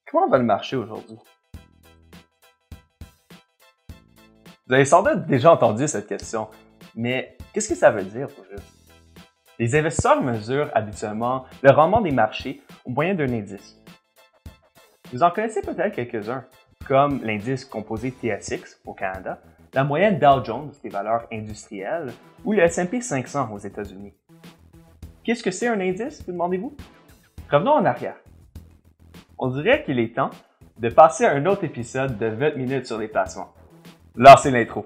Comment va le marché aujourd'hui? Vous avez sans doute déjà entendu cette question, mais qu'est-ce que ça veut dire au juste? Les investisseurs mesurent habituellement le rendement des marchés au moyen d'un indice. Vous en connaissez peut-être quelques-uns, comme l'indice composé TSX au Canada, la moyenne Dow Jones des valeurs industrielles ou le S&P 500 aux États-Unis. Qu'est-ce que c'est un indice, vous demandez-vous? Revenons en arrière. On dirait qu'il est temps de passer à un autre épisode de 20 minutes sur les placements. Lancez l'intro.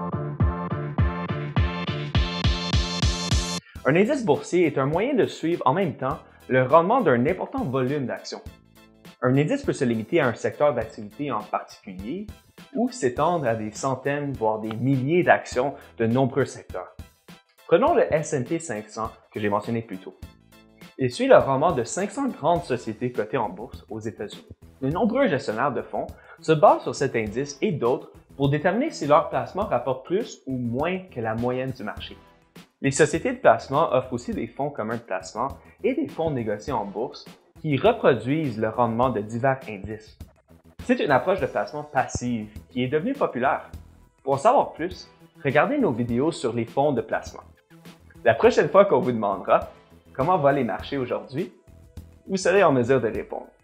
Un indice boursier est un moyen de suivre en même temps le rendement d'un important volume d'actions. Un indice peut se limiter à un secteur d'activité en particulier ou s'étendre à des centaines, voire des milliers d'actions de nombreux secteurs. Prenons le S&P 500 que j'ai mentionné plus tôt. Il suit le rendement de 500 grandes sociétés cotées en bourse aux États-Unis. De nombreux gestionnaires de fonds se basent sur cet indice et d'autres pour déterminer si leur placement rapporte plus ou moins que la moyenne du marché. Les sociétés de placement offrent aussi des fonds communs de placement et des fonds négociés en bourse qui reproduisent le rendement de divers indices. C'est une approche de placement passive qui est devenue populaire. Pour en savoir plus, regardez nos vidéos sur les fonds de placement. La prochaine fois qu'on vous demandera « Comment vont les marchés aujourd'hui?», vous serez en mesure de répondre.